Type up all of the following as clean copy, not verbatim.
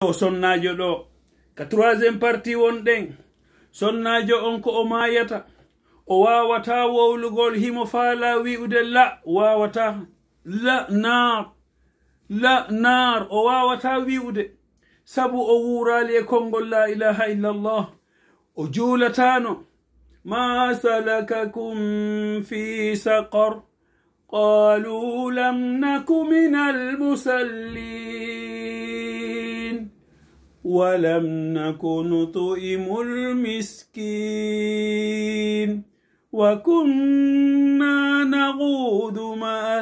sonnajo ɗo ka troisiéme partie wonɗen. Sonnajo on ko o mayata, o wawata wowlugol himo faala wi'ude la, wawata la nar o wawata wi'ude, sabu o wurali e konngol la ilaha illallah. o juulatano. ma salakakum fi saqar qalu lam naku min almusallin ولم نكن نطعم المسكين وكنا نغوض مع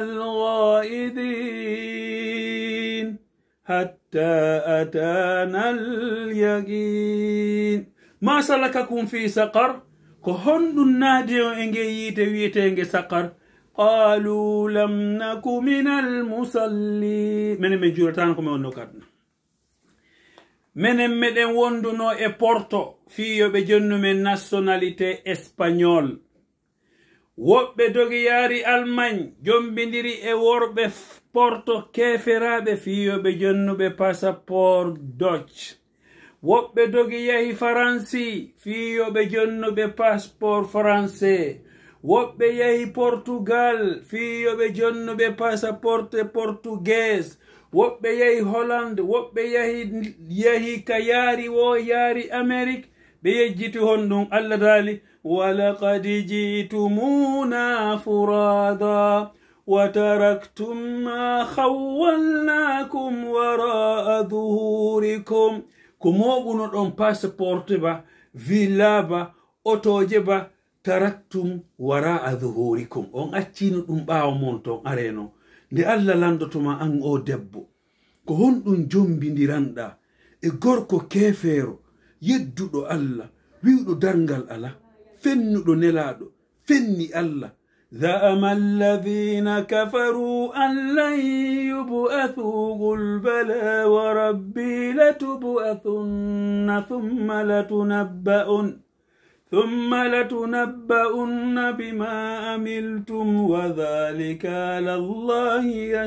الغائدين حتى أتانا اليقين. ما سلككم في سقر؟ كهند النادي إنجي ويتنجي سقر. قالوا لم نك من المصلين. من جورتانكم ونكرنا menen meɗen wonduno e Porto fiyoɓe jonnumen nationalité espagnol. woɓɓe dogi yaari Allemagne jombidiri e worɓe Porto keferaɓe fiyoɓe jonnuɓe passeport Dutch. woɓɓe dogi yahi Faransi fiyoɓe jonnuɓe passeport français. woɓɓe yahi Portugal fiyoɓe jonnuɓe passeport portugais. woɓɓe yahi Holland, woɓɓe yahi ka yaari wo yaari Amérique. ɓe yejjiti honɗum Allah daali walaqad jitumuna furada wa taraktum ma khawwalnakum wara'a dhuhurikum. ko moɓuno ɗon passport ba, villa ba, otoje ba, taraktum wara'a dhuhurikum, on accino ɗum ɓaawo mon ton areno. nde Allah landotoma an o debbo ko honɗum jombidiranɗa e gorko kefeero yedduɗo Allah wiwɗo dargal ala fennuɗo nelaɗo fenni Allah. ذأم الذين كفروا أن لن يبعثوا قل بلى وربي لتبعثن ثم لتنبؤن بما عملتم وذلك على الله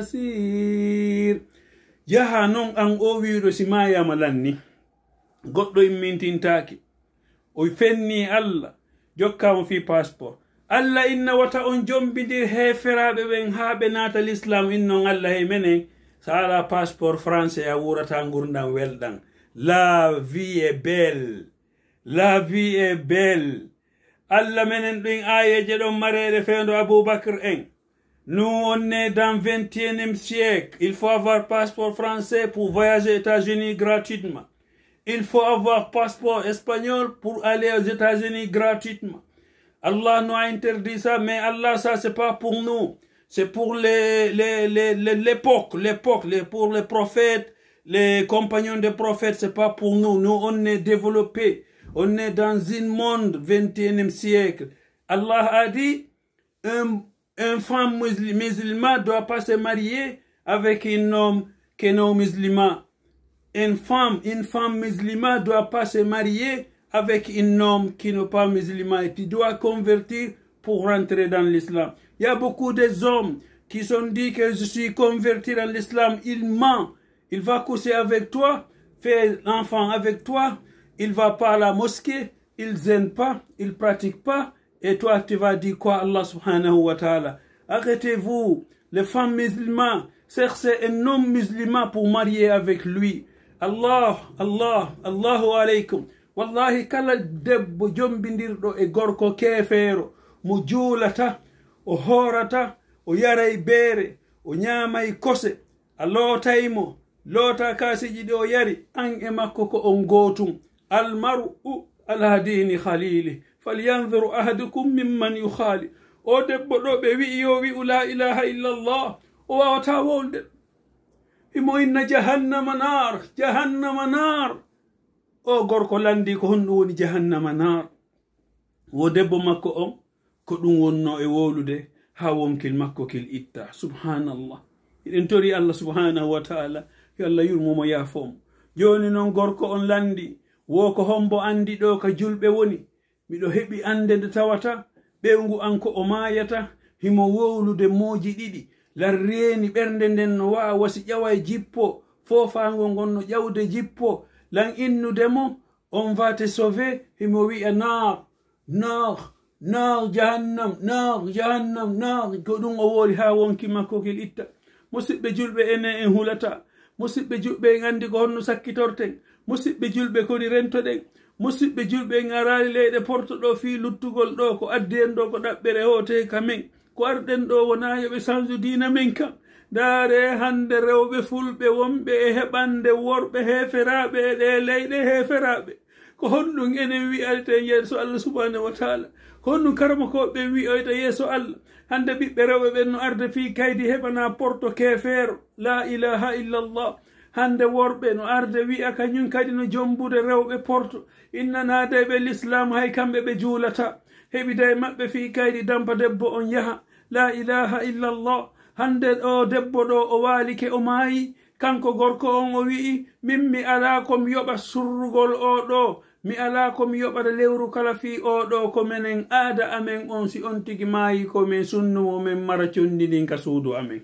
يسير. jaha non an o wiiɗo si mayama lanni goɗɗo immintintaki o fenni Allah jokkamo fi passeport. Allah inna wata on jombidir heferaɓe ɓen ha ɓe nata l'islam innon Allah hey menen sa ala passeport français a wurata gurdam welɗam. la vie est belle. La vie est belle. Allah menen ɗin ayeje ɗon marede fendo Aboubakr en. Nous on est dans 21e siècle. Il faut avoir passeport français pour voyager aux États-Unis gratuitement. Il faut avoir passeport espagnol pour aller aux États-Unis gratuitement. Allah nous a interdit ça, mais Allah, ça c'est pas pour nous. C'est pour l'époque, pour les prophètes, les compagnons des prophètes, c'est pas pour nous. Nous on est développés. On est dans un monde 21e siècle. Allah a dit, un femme musulman ne doit pas se marier avec un homme qui est non musulman. Une femme musulmane ne doit pas se marier avec un homme qui n'est pas musulman. Et tu dois convertir pour rentrer dans l'islam. Il y a beaucoup d'hommes qui sont dit que je suis converti dans l'islam. Il ment. Il va coucher avec toi, faire l'enfant avec toi. Il va pas à la mosquée, il zène pas, il pratique pas, et toi tu vas dire quoi Allah subhanahu wa ta'ala. Arrêtez-vous, les femmes musulmanes, cherchez un homme musulman pour marier avec lui. Allahu alaykum. Wallahi kala debbo jombindirɗo e gorko kefeero mo juulata, o horata, o yaray beere, o ñaamay kose, a lootaymo, loota kaasiji ɗi o yari, an e makko ko on gootum. almar'u ala dini khalili falyanzur ahadukum mimman yukhali. o debbo ɗo ɓe wi'i yo wi'u la ilaha illallah o wawata wolde imo inna jahannama nar. o gorko landi ko honɗum woni jahannama nar. wo debbo makko on ko ɗum wonno e wolude ha wonkil makko kil itta. subhanallah. iɗen tori Allah subhanahu wa ta'ala yo Allah yurmomo yaafomo. joni noon gorko on landi wo ko hombo andi ɗo ka julɓe woni. miɗo heɓi ande nde tawata ɓewngu an ko o mayata himo wowlude mooji ɗiɗi. larreeni ɓernde nden no wawa wasi ƴawa e jippo fofangol gonno ƴawde jippo lan innude mo on va te sauver himo wi'a nar jahannam nar ko ɗum o woori ha wonki makko kel itta. musidɓe julɓe enen en hulata, musidɓe julɓe en andi ko honno sakkitorten, musidɓe julɓe koni rentoɗen, musidɓe julɓe en arali leyɗe porto ɗo fi luttugol ɗo ko addi en ɗo ko ɗaɓɓere hote kamen ko arɗen ɗo wona yoɓe change dina men kam. daare hande rewɓe fulɓe wonɓe e heɓande worɓe heferaɓe e ɗe leyɗe heferaɓe ko honɗum enen wi'ate yeeso Allah subhanahu wa taala, ko honɗum karmakoɓe wi'oyta yeeso Allah. hande ɓiɓɓe rewɓe ɓen no arde fi kaydi heɓana porto kefeero la ilaha illallah. hande worɓe no arde wi'a kañum kadi no jombude rewɓe porto innanadeɓe l'islam hay kamɓe ɓe juulata heɓida e maɓɓe fi kaydi dampa debbo on yaha la ilaha illallah. hande o debbo ɗo o waalike o maayi, kanko gorko on o wi'i min mi ala komi yoɓa surrugol o ɗo, mi ala komi yoɓata lewru kala fi o ɗo ko menen aada amen on, si on tigi maayi ko min sunnumo min mara condinin ka suudu amen.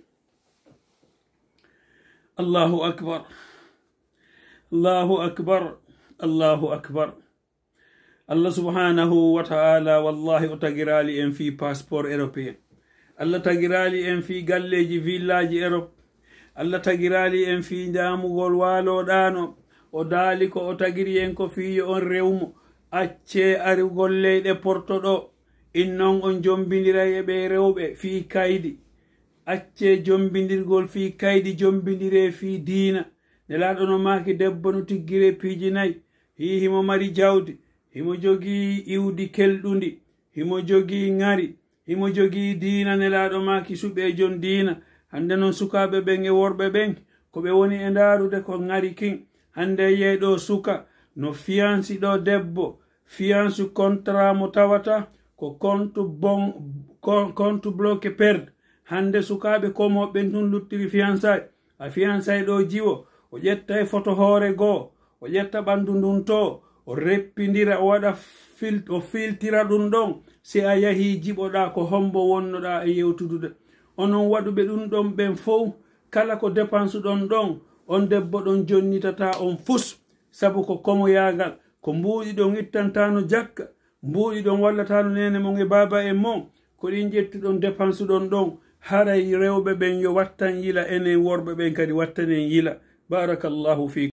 Allahu akbar, Allahu akbar, Allahu akbar. Allah subhanahu wa ta'ala wallahi o tagirali en fi passeport européen. Allah tagirali en fi galleji village Europe. Allah tagirali en fi jamugol waloɗano. o daali ko o tagiri en ko fiyo on rewmo acce arugol leyɗe porto ɗo innon on jombidira e ɓe rewɓe fi kaydi. acce jombidirgol fi kaydi, jombidire fi diina. nelaɗo no maki debbo no tiggire piiji nayyi, himo mari jawdi, himo jogi iwdi kelɗudi, himo jogi ngari, himo jogi diina. nelaɗo maki suɓe jon diina. hande noon sukaɓe ɓen e worɓe ɓen ko ɓe woni e ndarude ko ngari kin. hande yeyɗo suka no fiyansi ɗo debbo, fiyansu contrat mo tawata ko compte bloqué perde. hande sukaɓe komoɓe tun luttiri fiyansay. a fiyansay ɗo jiwo o ƴetta e photo hoore goo, o ƴetta ɓandu ndun to, o reppidira, o waɗa o filtira ɗum ɗon. si a yahi jiɓoɗa ko hombo wonnoɗa e yewtudude. onon waɗuɓe ɗum ɗon ɓen fof kala ko dépense ɗon ɗon on debbo ɗon jonnitata on fus, sabu ko komoyagal, ko mbuuɗi ɗon ittantano jakka, mbuuɗi ɗon wallatano nene mon e baba en mon, ko ɗin ƴettuɗon dépense ɗon ɗon. haray rewɓe ɓen yo wattan yila, enen worɓe ɓen kadi wattanen yila. barakallahu fi